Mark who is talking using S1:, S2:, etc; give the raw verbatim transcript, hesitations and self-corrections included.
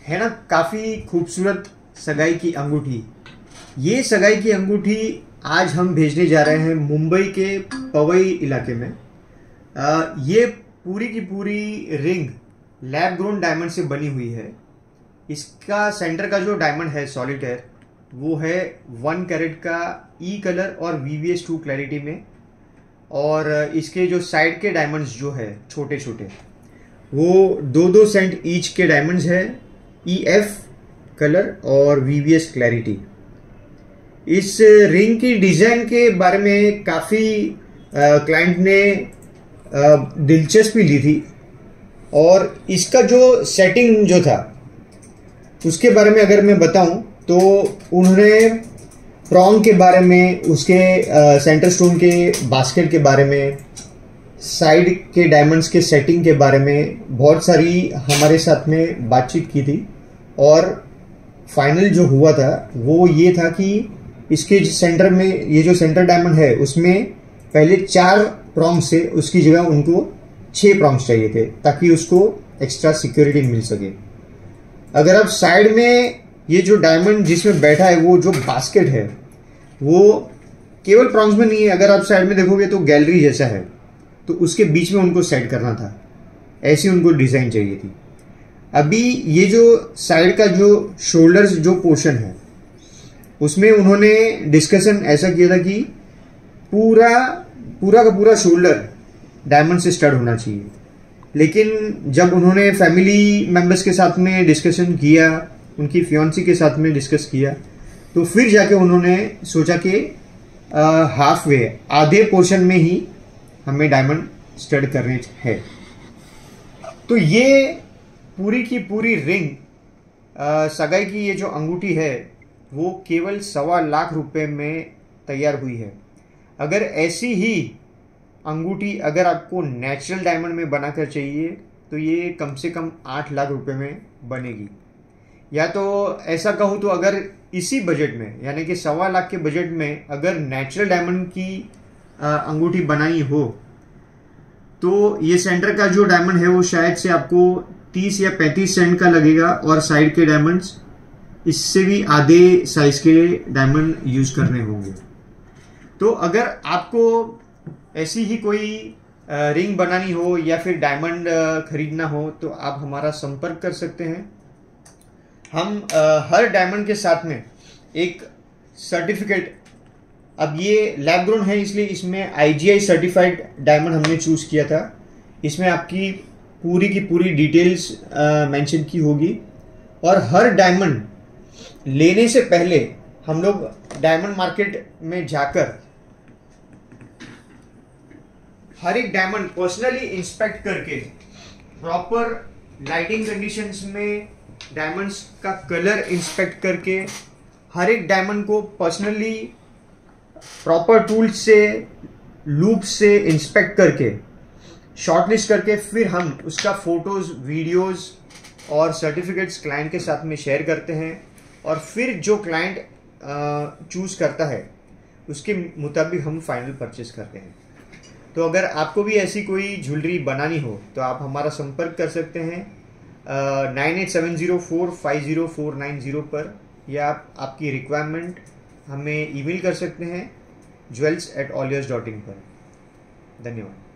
S1: है ना काफ़ी खूबसूरत सगाई की अंगूठी। ये सगाई की अंगूठी आज हम भेजने जा रहे हैं मुंबई के पवई इलाके में। आ, ये पूरी की पूरी रिंग लैब ग्रोन डायमंड से बनी हुई है। इसका सेंटर का जो डायमंड है सॉलिटेयर वो है वन कैरेट का ई कलर और V V S two clarity में, और इसके जो साइड के डायमंड्स जो है छोटे छोटे वो दो दो सेंट ईच के डायमंड्स है, ई एफ कलर और वी वी एस क्लैरिटी। इस रिंग की डिजाइन के बारे में काफ़ी क्लाइंट ने आ, दिलचस्पी ली थी, और इसका जो सेटिंग जो था उसके बारे में अगर मैं बताऊं तो उन्होंने प्रॉन्ग के बारे में, उसके आ, सेंटर स्टोन के बास्केट के बारे में, साइड के डायमंड्स के सेटिंग के बारे में बहुत सारी हमारे साथ में बातचीत की थी। और फाइनल जो हुआ था वो ये था कि इसके सेंटर में ये जो सेंटर डायमंड है उसमें पहले चार प्रॉन्ग्स से उसकी जगह उनको छह प्रॉन्ग्स चाहिए थे ताकि उसको एक्स्ट्रा सिक्योरिटी मिल सके। अगर आप साइड में ये जो डायमंड जिसमें बैठा है वो जो बास्केट है वो केवल प्रॉन्ग्स में नहीं है, अगर आप साइड में देखोगे तो गैलरी जैसा है, तो उसके बीच में उनको सेट करना था, ऐसी उनको डिजाइन चाहिए थी। अभी ये जो साइड का जो शोल्डर्स जो पोर्शन है उसमें उन्होंने डिस्कशन ऐसा किया था कि पूरा पूरा का पूरा शोल्डर डायमंड से स्टड होना चाहिए। लेकिन जब उन्होंने फैमिली मेंबर्स के साथ में डिस्कशन किया, उनकी फियांसी के साथ में डिस्कस किया, तो फिर जाके उन्होंने सोचा कि हाफ वे आधे पोर्शन में ही हमें डायमंड स्टड करने हैं। तो ये पूरी की पूरी रिंग आ, सगाई की ये जो अंगूठी है वो केवल सवा लाख रुपए में तैयार हुई है। अगर ऐसी ही अंगूठी अगर आपको नेचुरल डायमंड में बनाकर चाहिए तो ये कम से कम आठ लाख रुपए में बनेगी। या तो ऐसा कहूँ तो अगर इसी बजट में यानी कि सवा लाख के बजट में अगर नेचुरल डायमंड की अंगूठी बनाई हो तो ये सेंटर का जो डायमंड है वो शायद से आपको तीस या पैंतीस सेंट का लगेगा, और साइड के डायमंड्स इससे भी आधे साइज के डायमंड यूज करने होंगे। तो अगर आपको ऐसी ही कोई रिंग बनानी हो या फिर डायमंड खरीदना हो तो आप हमारा संपर्क कर सकते हैं। हम हर डायमंड के साथ में एक सर्टिफिकेट, अब ये लैब ग्रोन है इसलिए इसमें I G I certified diamond हमने चूज किया था। इसमें आपकी पूरी की पूरी डिटेल्स मेंशन की होगी, और हर डायमंड लेने से पहले हम लोग डायमंड मार्केट में जाकर हर एक डायमंड पर्सनली इंस्पेक्ट करके प्रॉपर लाइटिंग कंडीशंस में डायमंड्स का कलर इंस्पेक्ट करके हर एक डायमंड को पर्सनली प्रॉपर टूल्स से लूप से इंस्पेक्ट करके शॉर्टलिस्ट करके फिर हम उसका फोटोज, वीडियोस और सर्टिफिकेट्स क्लाइंट के साथ में शेयर करते हैं, और फिर जो क्लाइंट चूज करता है उसके मुताबिक हम फाइनल परचेस करते हैं। तो अगर आपको भी ऐसी कोई ज्वेलरी बनानी हो तो आप हमारा संपर्क कर सकते हैं nine eight seven zero four five zero four nine zero पर, या आप आपकी रिक्वायरमेंट हमें ईमेल कर सकते हैं ज्वेल्स एट ऑलियर्स डॉट इन पर। धन्यवाद।